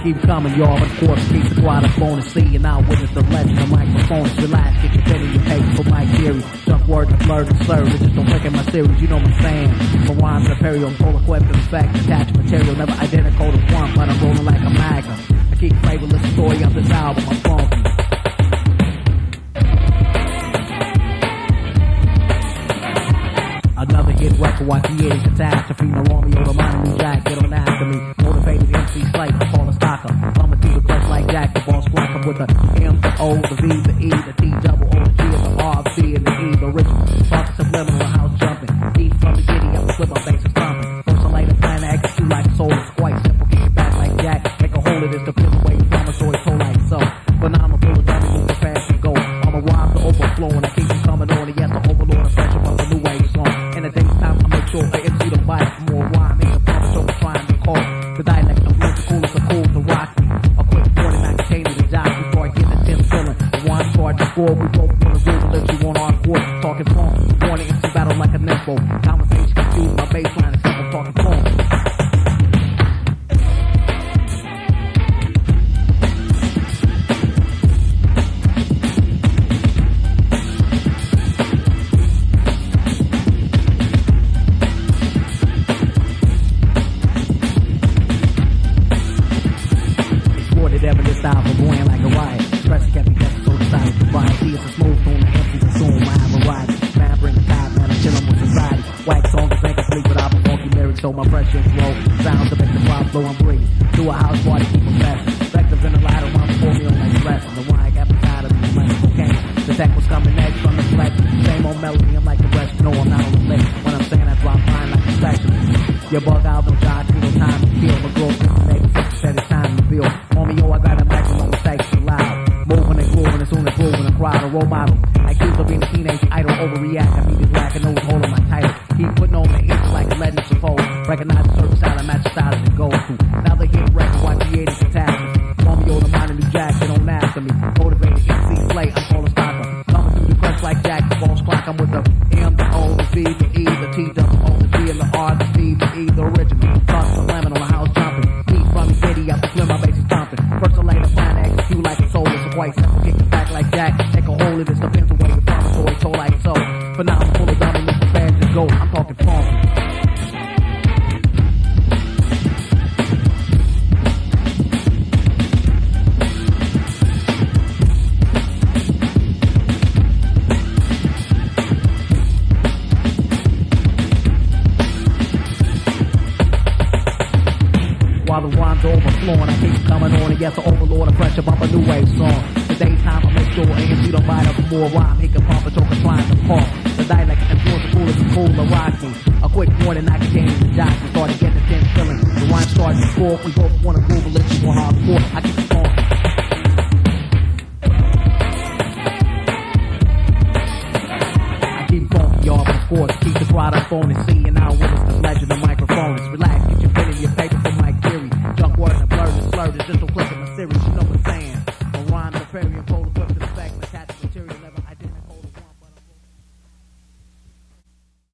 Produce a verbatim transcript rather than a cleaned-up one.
keep coming, y'all. Of course, keep the quiet up on the sea, and I'll witness the legend of microphones. Relax, get your pen in your paper for my theory. Junk word to blur to slur, it just don't click in my series, you know what I'm saying. For rhymes and imperial, I'm full equipped in fact, attached material, never identical to one, but I'm rolling like a magnum. I keep flavorless story of this album, I'm funky. Another hit record, I created catastrophe. No Romeo, the mind new Jack, get on after me. Motivated M C Slate, I call a stalker. Coming through the quest like Jack, the boss rock. I'm with the M, the O, the V, the E, the T, double O, the G, the R, the C, and the E, the original. Talking subliminal, house jumping. Eat from the giddy, I'm flip my bass and stomping. First I lay the plan to execute like a soul, it's quite simple. Get it back like Jack, make a hold of this, the flip away from a story told like so. Phenomenal, full of dummy, move the fast and go. I'm a rhyme to overflow, and I keep you coming on, and yes, the overlord of pressure from the new wave song. In the daytime, I make sure I M C the bite for more rhyme. Ain't a problem, so I'm trying to call. The dialect, I'm going to cool as a cool to rock me. A quick warning, I contain the job before I get the Tim feeling. The one start to score, we both want to do the lift, you want hardcore. Talking phone, warning, M C battle like a nympho. Conversation confused, my baseline is simple, talking phone. So my pressure's low, sounds to make the crowd flow and breathe. Do a house party, keep them fast. Effective in the light around before me on like stress. And the wine got me tired of me like cocaine. The tech was coming next from the flex. Same old melody, I'm like the rest. No, I'm not on the list. When I'm saying I drop mine like a specialist. Your bug out, no job, no time to feel. My growth is the next, said it's time to feel. Homie, yo, I got a microphone with extra loud. Moving and grooving as soon as grooving a crowd, a role model. I accused of being a teenage idol, overreact. I need this rack and nose holding my title. Keep putting on the hits like a legend supposed. Recognize the certain style and match the style as it goes to. Now they hit record while creating catastrophe. Romeo, the mind of new Jack, they don't ask me. Motivated M C Slate, I'm calling stalker. Coming through the crunch like Jack, the boss clock. I'm with the M, the O, the V, the E, the T, the O, the G, and the R, the D, the E, the original. Toss the lemon on my house jumping. Eat from the giddy, I flip my bass is stomping. First I lay the plan to execute like a soul. It's a white simple, kick it back like Jack. Take a hold of this, depends on where you're from. So it's told like so. But now I'm full of dummy, Mister Fans and go. I'm talking funky. While the rhymes are overflowing, I keep coming on, and yes, the overlord of pressure bump a new wave song. The daytime, I make sure A M C don't bite up for more rhyme. He can pump a choke and trying to pump. The dialect influence the cool as a cool to rock me. A quick warning, I can change the dots and start to get the tense feeling. The rhyme starts to score, we both want to groove a little more hardcore. I keep it going. I keep funky, y'all, but of course, keep the crowd up on and see, and I'll witness the legend of